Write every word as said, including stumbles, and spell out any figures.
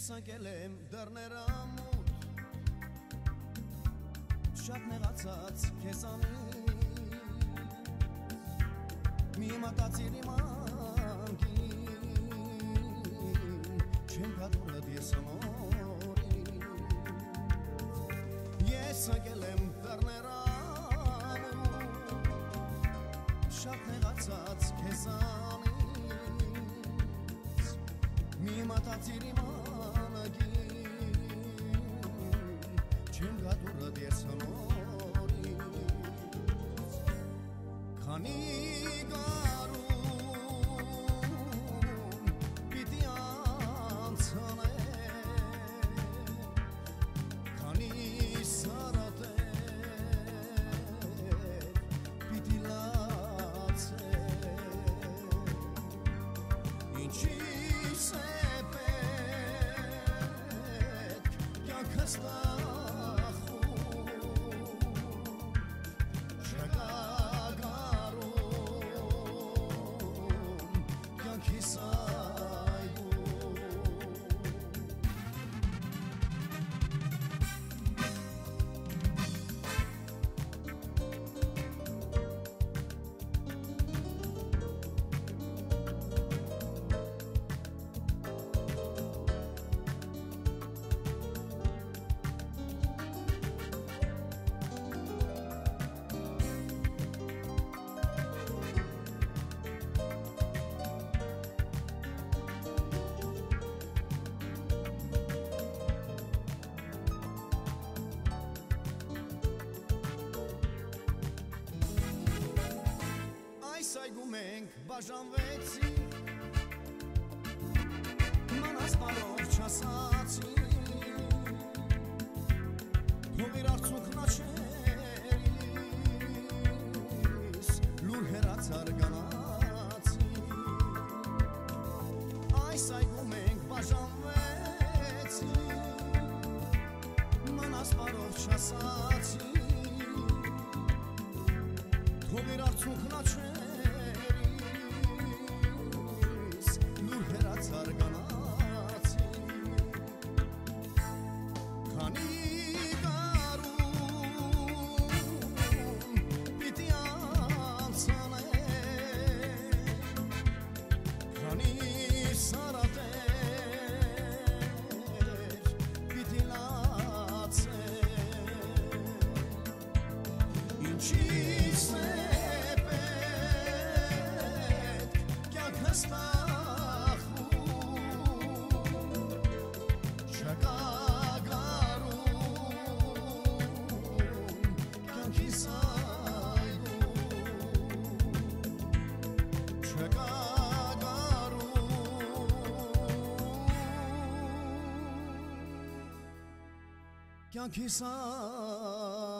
Ես անկել եմ դռները մութ Շատ նեղացած քեզանից Մի մտածիր իմ անկին Չեմ կատորդ ես ամորին Ես անկել եմ դռները մութ Շատ նեղացած քեզանից Մի մտածիր իմ Չեմ գատուրդ ես հնորից Քանի գարուն պիտի անցաներ Քանի սարատեր պիտի լացեր Ինչիս է պետք կյանքս Այգու մենք բաժանվեցինք Մանասպարով չասացինք Թող իր արցունքն աչերիս Լուր հեռացար գնացինք Այս այգու մենք բաժանվեցինք Մանասպարով չասացինք Թող իր արցունքն աչերիս Ինչիս է պետք կյանքս տախում Չկա գարուն կյանքիս այգում Չկա գարուն կյանքիս այգում